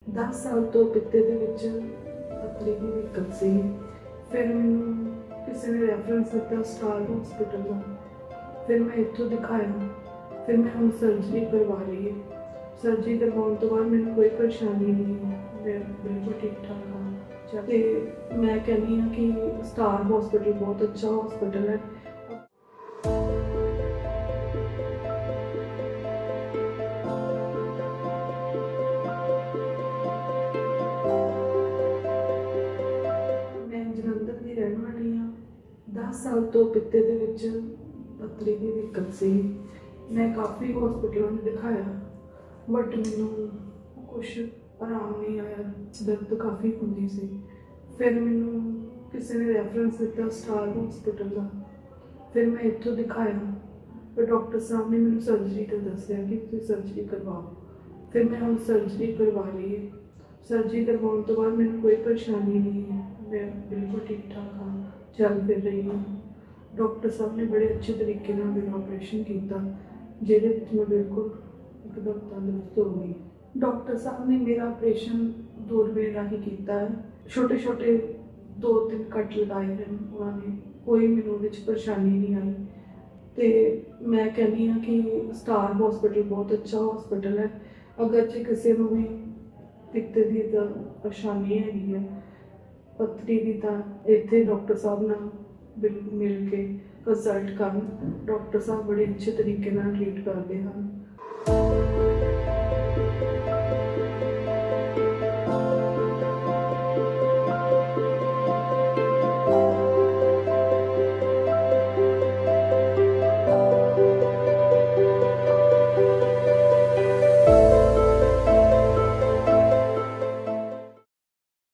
10 ਸਾਲ ਤੋਂ ਪਿੱਤੇ ਦੇ ਵਿੱਚ ਪੱਥਰੀ ਦੀ ਦਿੱਕਤ ਸੀ। ਫਿਰ ਮੈਨੂੰ ਕਿਸੇ ਨੇ ਰੈਫਰੈਂਸ ਦਿੱਤਾ ਸਟਾਰ ਹਸਪੀਟਲ ਦਾ। ਫਿਰ ਮੈਂ ਇੱਥੋਂ ਦਿਖਾਇਆ। ਫਿਰ ਮੈਂ ਹੁਣ ਸਰਜਰੀ ਕਰਵਾ ਲਈ ਹੈ। ਸਰਜਰੀ ਕਰਵਾਉਣ ਤੋਂ ਬਾਅਦ ਮੈਨੂੰ ਕੋਈ ਪਰੇਸ਼ਾਨੀ ਨਹੀਂ ਹੈ, ਮੈਂ ਬਿਲਕੁਲ ਠੀਕ ਠਾਕ ਹਾਂ। ਤੇ ਮੈਂ ਕਹਿੰਦੀ ਹਾਂ ਕਿ ਸਟਾਰ ਹਸਪੀਟਲ ਬਹੁਤ ਅੱਛਾ ਹਸਪੀਟਲ ਹੈ। ਜਲੰਧਰ ਦੀ ਰਹਿਣ ਵਾਲੀ ਹਾਂ। 10 ਸਾਲ ਤੋਂ ਪਿੱਤੇ ਦੇ ਵਿੱਚ ਪੱਥਰੀ ਦੀ ਦਿੱਕਤ ਸੀ। ਮੈਂ ਕਾਫੀ ਹਸਪੀਟਲਾਂ ਨੂੰ ਦਿਖਾਇਆ ਬਟ ਮੈਨੂੰ ਕੁਛ ਆਰਾਮ ਨਹੀਂ ਆਇਆ, ਦਰਦ ਕਾਫੀ ਹੁੰਦੀ ਸੀ। ਫਿਰ ਮੈਨੂੰ ਕਿਸੇ ਨੇ ਰੈਫਰੈਂਸ ਦਿੱਤਾ ਸਟਾਰ ਹਸਪੀਟਲ ਦਾ। ਫਿਰ ਮੈਂ ਇੱਥੋਂ ਦਿਖਾਇਆ। ਫਿਰ ਡਾਕਟਰ ਸਾਹਿਬ ਨੇ ਮੈਨੂੰ ਸਰਜਰੀ ਦਾ ਦੱਸਿਆ ਕਿ ਤੁਸੀਂ ਸਰਜਰੀ ਕਰਵਾਓ। ਫਿਰ ਮੈਂ ਹੁਣ ਸਰਜਰੀ ਕਰਵਾ ਲਈ ਹੈ। ਸਰਜਰੀ ਕਰਵਾਉਣ ਤੋਂ ਬਾਅਦ ਮੈਨੂੰ ਕੋਈ ਪਰੇਸ਼ਾਨੀ ਨਹੀਂ ਹੈ, ਮੈਂ ਬਿਲਕੁਲ ਠੀਕ ਠਾਕ ਹਾਂ, ਚੱਲ ਫਿਰ ਰਹੀ ਹਾਂ। ਡਾਕਟਰ ਸਾਹਿਬ ਨੇ ਬੜੇ ਅੱਛੇ ਤਰੀਕੇ ਨਾਲ ਮੇਰਾ ਆਪਰੇਸ਼ਨ ਕੀਤਾ, ਜਿਹਦੇ ਵਿੱਚ ਮੈਂ ਬਿਲਕੁਲ ਇੱਕਦਮ ਤੰਦਰੁਸਤ ਹੋ ਗਈ। ਡਾਕਟਰ ਸਾਹਿਬ ਨੇ ਮੇਰਾ ਆਪਰੇਸ਼ਨ ਦੂਰਬੀਨ ਰਾਹੀਂ ਕੀਤਾ ਹੈ। ਛੋਟੇ ਛੋਟੇ 2-3 ਕੱਟ ਲਗਾਏ ਹਨ ਉਹਨਾਂ ਨੇ, ਕੋਈ ਮੈਨੂੰ ਉਹਦੇ 'ਚ ਪਰੇਸ਼ਾਨੀ ਨਹੀਂ ਆਈ। ਤੇ ਮੈਂ ਕਹਿੰਦੀ ਹਾਂ ਕਿ ਸਟਾਰ ਹਸਪੀਟਲ ਬਹੁਤ ਅੱਛਾ ਹਸਪੀਟਲ ਹੈ। ਅਗਰ ਜੇ ਕਿਸੇ ਨੂੰ ਵੀ ਪਿੱਤੇ ਦੀ ਤਾਂ ਪਰੇਸ਼ਾਨੀ ਹੈਗੀ ਹੈ, ਪੱਥਰੀ ਦੀ, ਤਾਂ ਇੱਥੇ ਡਾਕਟਰ ਸਾਹਿਬ ਨਾਲ ਬਿਲਕੁਲ ਮਿਲ ਕੇ ਕੰਸਲਟ ਕਰਨ। ਡਾਕਟਰ ਸਾਹਿਬ ਬੜੇ ਅੱਛੇ ਤਰੀਕੇ ਨਾਲ ਟਰੀਟ ਕਰਦੇ ਹਨ।